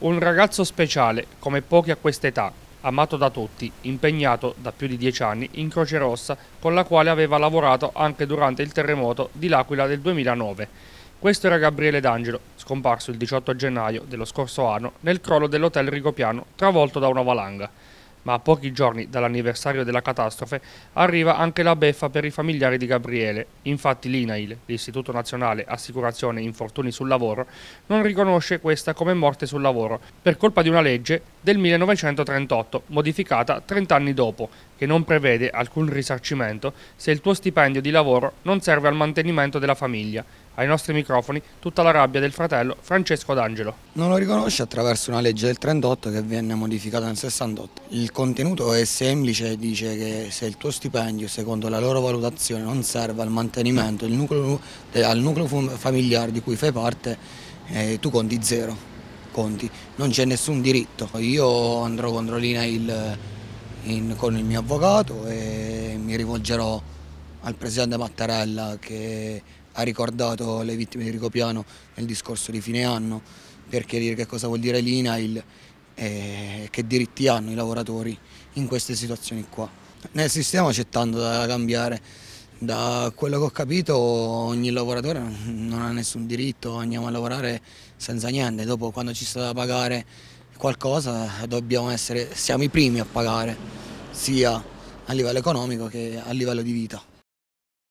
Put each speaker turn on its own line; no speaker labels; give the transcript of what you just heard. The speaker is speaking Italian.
Un ragazzo speciale, come pochi a quest'età, amato da tutti, impegnato da più di 10 anni in Croce Rossa, con la quale aveva lavorato anche durante il terremoto di L'Aquila del 2009. Questo era Gabriele D'Angelo, scomparso il 18 gennaio dello scorso anno nel crollo dell'hotel Rigopiano, travolto da una valanga. Ma a pochi giorni dall'anniversario della catastrofe arriva anche la beffa per i familiari di Gabriele. Infatti l'INAIL, l'Istituto Nazionale Assicurazione Infortuni sul Lavoro, non riconosce questa come morte sul lavoro per colpa di una legge del 1938, modificata 30 anni dopo, che non prevede alcun risarcimento se il tuo stipendio di lavoro non serve al mantenimento della famiglia. Ai nostri microfoni tutta la rabbia del fratello Francesco D'Angelo.
Non lo riconosce attraverso una legge del 38 che venne modificata nel 68. Il contenuto è semplice, dice che se il tuo stipendio, secondo la loro valutazione, non serve al mantenimento al nucleo familiare di cui fai parte, tu conti zero, non c'è nessun diritto. Io andrò contro l'INAIL con il mio avvocato e mi rivolgerò al presidente Mattarella che ha ricordato le vittime di Rigopiano nel discorso di fine anno per chiarire che cosa vuol dire l'INAIL e che diritti hanno i lavoratori in queste situazioni qua. Nel sistema c'è tanto da cambiare, da quello che ho capito ogni lavoratore non ha nessun diritto, andiamo a lavorare senza niente, dopo quando ci sta da pagare qualcosa siamo i primi a pagare sia a livello economico che a livello di vita.